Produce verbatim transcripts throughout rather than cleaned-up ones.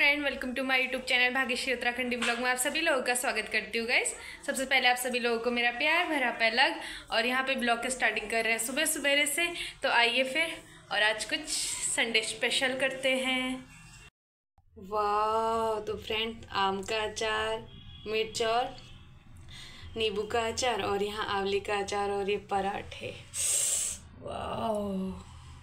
Friend, welcome to my YouTube channel Bhagyashree Uttarakhandi blog में आप सभी लोगों का स्वागत करती हूँ गाइस। सबसे पहले आप सभी लोगों को मेरा प्यार भरा पलक। और यहाँ पे ब्लॉग की स्टार्टिंग कर रहे हैं सुबह सुबह से, तो आइए फिर और आज कुछ संडे स्पेशल करते हैं। वाह, तो फ्रेंड आम का अचार, मिर्च और नींबू का अचार और यहाँ आंवले का अचार और ये पराठे। वाह,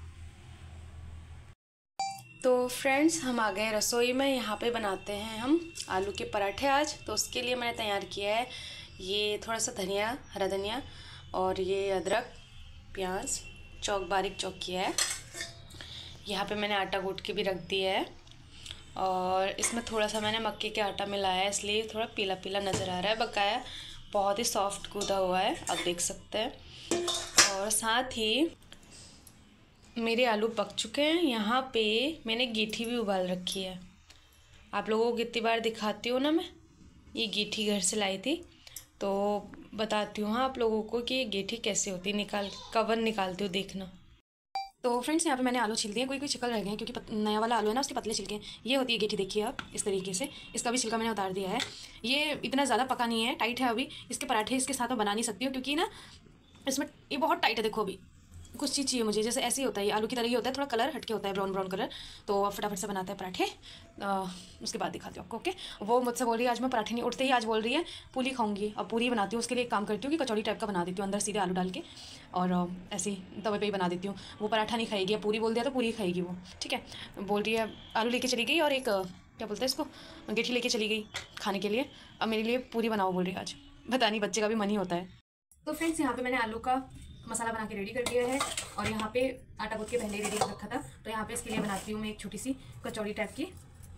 तो फ्रेंड्स हम आ गए रसोई में। यहाँ पे बनाते हैं हम आलू के पराठे आज। तो उसके लिए मैंने तैयार किया है ये थोड़ा सा धनिया, हरा धनिया और ये अदरक, प्याज चौक बारीक चौक किया है। यहाँ पे मैंने आटा गूँथ के भी रख दिया है और इसमें थोड़ा सा मैंने मक्के के आटा मिलाया है, इसलिए थोड़ा पीला पीला नज़र आ रहा है। बकाया बहुत ही सॉफ्ट गूँधा हुआ है, आप देख सकते हैं। और साथ ही मेरे आलू पक चुके हैं। यहाँ पे मैंने गीठी भी उबाल रखी है। आप लोगों को कितनी बार दिखाती हूँ ना मैं, ये गीठी घर से लाई थी, तो बताती हूँ हाँ आप लोगों को कि ये गीठी कैसे होती है। निकाल कवर निकालती हूँ, देखना। तो फ्रेंड्स यहाँ पे मैंने आलू छिल दिए, कोई कोई छिकल रह गए हैं क्योंकि पत, नया वाला आलू है ना, उसके पतले छिलके। ये होती है गीठी, देखिए आप इस तरीके से। इसका भी छिलका मैंने उतार दिया है। ये इतना ज़्यादा पका नहीं है, टाइट है अभी। इसके पराठे इसके साथ में बना नहीं सकती हूँ क्योंकि ना इसमें ये बहुत टाइट है। देखो अभी कुछ चीज़ चाहिए मुझे, जैसे ऐसे ही होता है, आलू की तरह ही होता है, थोड़ा कलर हटके होता है, ब्राउन ब्राउन कलर। तो फटाफट से बनाते हैं पराठे। आ, उसके बाद दिखाती हूँ आपको। ओके, वो मुझसे बोल रही है आज मैं पराठे नहीं, उठते ही आज बोल रही है पूरी खाऊंगी। अब पूरी बनाती हूँ, उसके लिए एक काम करती हूँ कि कचौड़ी टाइप का बना देती हूँ, अंदर सीधे आलू डाल के और ऐसे ही तवे पे ही बना देती हूँ। वो पराठा नहीं खाएगी, अब पूरी बोल दिया तो पूरी खाएगी वो। ठीक है, बोल रही है आलू लेके चली गई और एक क्या बोलते हैं इसको, गेठी लेके चली गई खाने के लिए। अब मेरे लिए पूरी बनाओ बोल रही है आज। पता नहीं, बच्चे का भी मन ही होता है। तो फ्रेंड्स यहाँ पे मैंने आलू का मसाला बना के रेडी कर दिया है और यहाँ पे आटा गूँथ के पहले ही रेडी कर रखा था। तो यहाँ पे इसके लिए बनाती हूँ मैं एक छोटी सी कचौड़ी टाइप की।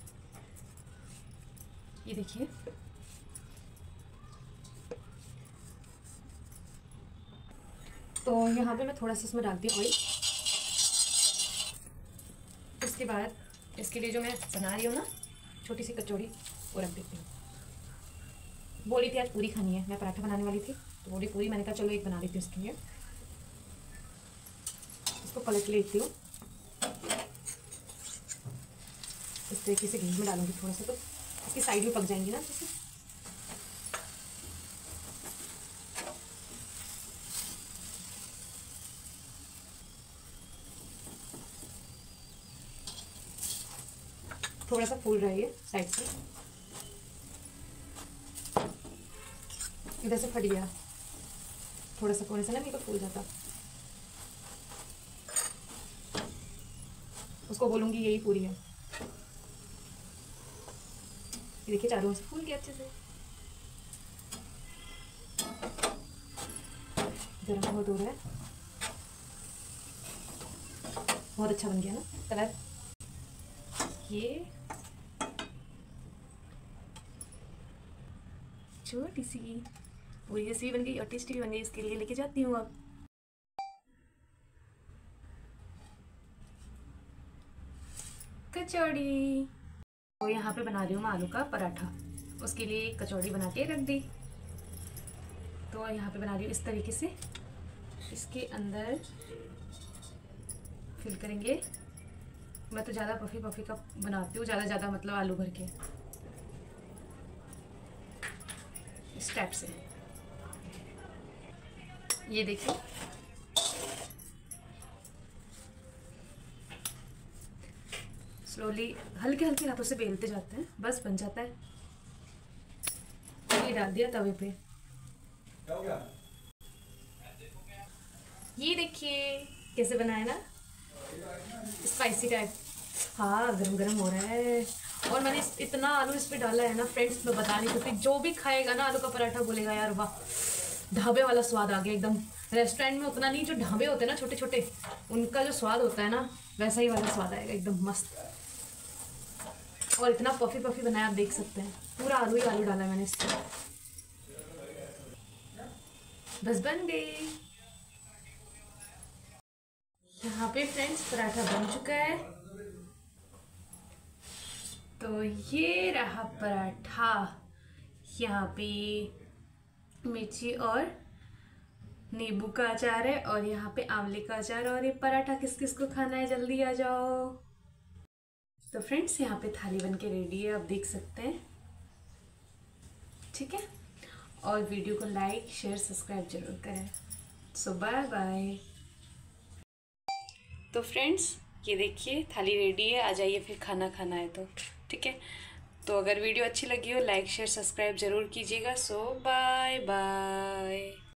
ये देखिए, तो यहाँ पे मैं थोड़ा सा इसमें डालती हूँ ऑयल। उसके बाद इसके लिए जो मैं बना रही हूँ ना छोटी सी कचौड़ी, वो रख देती हूँ। बोली थी आज पूरी खानी है, मैं पराठा बनाने वाली थी तो बोली पूरी, मैंने कहा चलो एक बना देती हूँ इसके लिए। इसको पलट लेती हूँ इस तरीके से, घी में डालूंगी थोड़ा सा तो इसकी साइड में पक जाएंगी ना अच्छे से। थोड़ा सा फूल रहा है ये साइड से, इधर से फट गया थोड़ा सा, थोड़ा सा ना मेरे को फूल जाता। उसको बोलूँगी यही पूरी है। ये देखिए चारों से फूल गया अच्छे से। गरम बहुत हो रहा है, बहुत अच्छा बन गया ना कलर। ये छोटी सी पूरी जैसी बन गई और टेस्टी भी बन गई, इसके लिए लेके जाती हूँ अब। कचौड़ी तो यहाँ पे बना रही हूँ मैं आलू का पराठा, उसके लिए कचौड़ी बना के रख दी। तो यहाँ पे बना रही हूँ इस तरीके से, इसके अंदर फिल करेंगे। मैं तो ज़्यादा पफी पफी का बनाती हूँ, ज़्यादा ज़्यादा मतलब आलू भर के इस टाइप से। ये देखिए, स्लोली हल्के हल्के हाथों से बेलते जाते हैं, बस बन जाता है। ये डाल दिया तवे पे। ये देखिए कैसे बना है ना, स्पाइसी टाइप। हाँ गरम गरम हो रहा है और मैंने इतना आलू इस पे डाला है ना फ्रेंड्स, मैं बता नहीं सकती। जो भी खाएगा ना आलू का पराठा बोलेगा यार वाह, ढाबे वाला स्वाद आ गया एकदम। रेस्टोरेंट में उतना नहीं, जो ढाबे होते हैं ना छोटे छोटे, उनका जो स्वाद होता है ना, वैसा ही वाला स्वाद आएगा एकदम मस्त। और इतना पफी पफी बनाया, आप देख सकते हैं। पूरा आलू ही आलू डाला है मैंने इसमें। बस बन गई। यहाँ पे फ्रेंड्स पराठा बन चुका है। तो ये रहा पराठा। यहाँ पे मिर्ची और नींबू का अचार है और यहाँ पे आंवले का अचार। और ये पराठा किस किस को खाना है, जल्दी आ जाओ। तो फ्रेंड्स यहाँ पे थाली बन के रेडी है, आप देख सकते हैं। ठीक है, और वीडियो को लाइक शेयर सब्सक्राइब जरूर करें। So bye bye. तो फ्रेंड्स ये देखिए थाली रेडी है, आ जाइए फिर खाना खाना है तो। ठीक है, तो अगर वीडियो अच्छी लगी हो लाइक शेयर सब्सक्राइब जरूर कीजिएगा। So bye bye.